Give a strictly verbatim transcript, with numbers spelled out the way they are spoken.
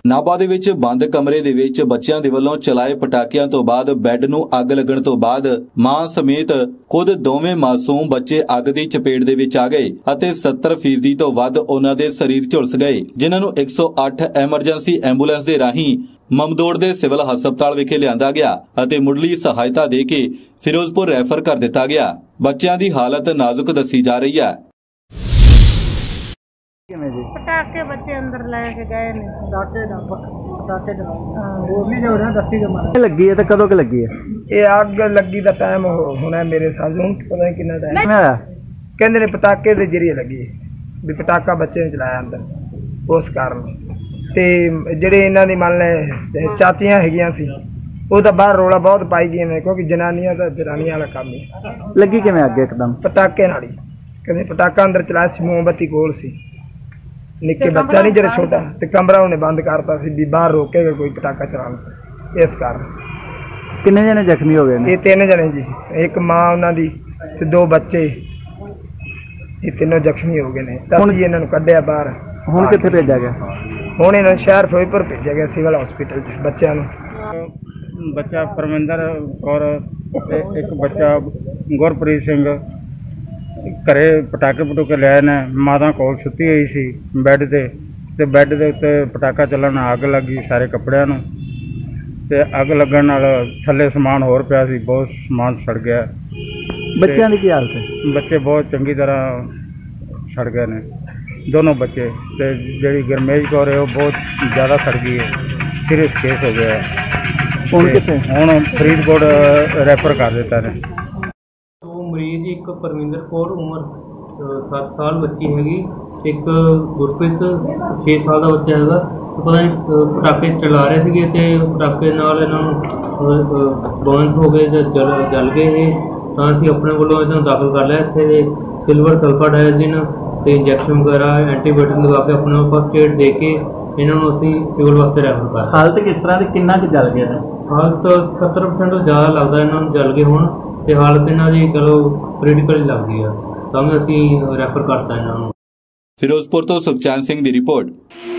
ਨਾਭਾ ਦੇ ਵਿੱਚ ਬੰਦ ਕਮਰੇ ਦੇ ਵਿੱਚ ਬੱਚਿਆਂ ਦੇ ਵੱਲੋਂ ਚਲਾਏ ਪਟਾਕਿਆਂ ਤੋਂ ਬਾਅਦ ਬੈੱਡ ਨੂੰ ਅੱਗ ਲੱਗਣ ਤੋਂ ਬਾਅਦ ਮਾਂ ਸਮੇਤ ਖੁਦ ਦੋਵੇਂ ਮਾਸੂਮ ਬੱਚੇ ਅੱਗ ਦੀ ਚਪੇਟ ਦੇ ਵਿੱਚ ਆ ਗਏ ਅਤੇ ਸੱਤਰ ਫੀਸਦੀ ਤੋਂ ਵੱਧ ਉਹਨਾਂ ਦੇ ਸਰੀਰ ਝੁਲਸ ਗਏ, ਜਿਨ੍ਹਾਂ ਨੂੰ ਇੱਕ ਸੌ ਅੱਠ ਐਮਰਜੈਂਸੀ ਐਂਬੂਲੈਂਸ ਦੇ ਰਾਹੀਂ ਮਮਦੋੜ ਦੇ ਸਿਵਲ ਹਸਪਤਾਲ ਵਿਖੇ ਲਿਆਂਦਾ ਗਿਆ ਅਤੇ ਮੁੱਢਲੀ ਸਹਾਇਤਾ ਦੇ ਕੇ ਫਿਰੋਜ਼ਪੁਰ ਰੈਫਰ ਕਰ ਦਿੱਤਾ ਗਿਆ। ਬੱਚਿਆਂ ਦੀ ਹਾਲਤ ਨਾਜ਼ੁਕ ਦੱਸੀ ਜਾ ਰਹੀ ਹੈ। पटाखे बच्चे अंदर लेके गए ने पटाखे पटाखे लगी है तो कदों की लगी है? ये आग लगी का टाइम होना है मेरे साल हूँ पता नहीं कितना टाइम कहते ने पटाखे के जरिए लगी भी पटाखा बच्चे ने चलाया अंदर उस कारण ते ਜਿਹੜੇ ਇਹਨਾਂ ਦੀ ਮੰਨ ਲੈ ਚਾਚੀਆਂ ਹੈਗੀਆਂ ਸੀ ਉਹ ਤਾਂ ਬਾਹਰ ਰੋਲਾ ਬਹੁਤ ਪਾਈ ਗਈਆਂ ਨੇ ਕਿਉਂਕਿ ਜਨਾਨੀਆਂ ਦਾ ਜਨਾਨੀਆਂ ਵਾਲਾ ਕੰਮ ਹੈ। ਲੱਗੀ ਕਿਵੇਂ ਅੱਗੇ ਇੱਕਦਮ? ਪਟਾਕੇ ਨਾਲ ਹੀ ਕਹਿੰਦੇ ਪਟਾਕਾ ਅੰਦਰ ਚਲਾਇਆ ਸੀ, ਮੋਮਬੱਤੀ ਕੋਲ ਸੀ, निक्के बच्चा नहीं जरा छोटा तो कमरा उन्हें बंद करता सी भी बाहर रोकेगा कोई पटाखा चलाना। इस कारण कितने जने जख्मी हो गए? ये तीन जने जी, एक माँ उन्होंने ते दो बच्चे, ये तीनों जख्मी हो गए ने। तब जी इन्होंने कढ़िया बाहर। हुण कित्थे भेजा गया? हुण इन्होंने शहर फिरोजपुर भेजा गया सिविल हॉस्पिटल बच्चों नूं। बच्चा परमिंदर कौर एक बच्चा गुरप्रीत सिंह घरे पटाके पटूके लिया ने माता कोल सुती हुई सी बैड ते ते बैड दे उत्ते पटाका चलन अग लग गई सारे कपड़ियां नूं ते अग लगन नाल थल्ले समान होर पिया सी, बहुत समान सड़ गया। बच्चों की की हालत है? बच्चे बहुत चंगी तरह सड़ गए ने दोनों बच्चे ते जिहड़ी गुरमेज कौर है वो बहुत ज़्यादा सड़ गई है, सीरियस केस हो गया है। हुण कित्थे? हुण फरीदकोट रैफर कर दिता ने। मरीज एक परमिंदर कौर उम्र सत्त साल बच्ची हैगी, एक गुरप्रीत छे साल का बच्चा हैगा। पता नहीं पटाके चला रहे थे ते पटाके नाल इन्हां नूं बर्नस हो गए, जल जल गए ये तां असीं अपने कोलों इन्हां नूं दाखल कर लिया। इत्थे सिल्वर सल्फर डायजिन ते इंजैक्शन वगैरह एंटीबायोटिक लगा के अपने फर्स्ट एड दे के इन्हां नूं असीं सिविल वास्ते रैफर कर। हालत किस तरह की, किन्ना क जल गया? हालत सत्तर परसेंट तो ज़्यादा लगता इन्हां नूं जल गए होण ते हालत इन्हां दी चलो क्रिटिकल लगदी है, तां असीं रैफर करता इन्हां नूं। फिरोजपुर तो सुखचैन सिंह दी रिपोर्ट।